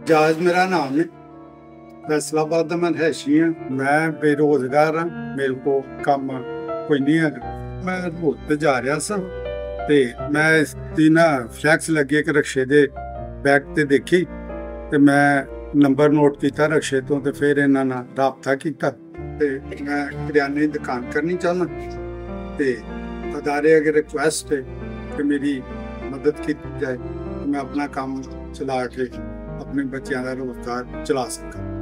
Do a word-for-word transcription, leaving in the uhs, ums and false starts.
इजाज मेरा नाम है, फैसलाबाद का मैं रहशी हाँ। मैं बेरोजगार हाँ, मेरे को काम कोई नहीं है। मैं रोड पे जा रहा सा ते मैं इसकी ना फ्लैक्स लगे एक रक्शे दे बैक ते देखी ते मैं नंबर नोट किया रक्शे तो ते फिर इन्हां नाल राबता किया ते मैं किराने की दुकान करनी चाहना ते अदारे अगर रिक्वेस्ट है कि मेरी मदद की जाए तो मैं अपना काम चला के अपने बच्चों का रोजगार चला सका।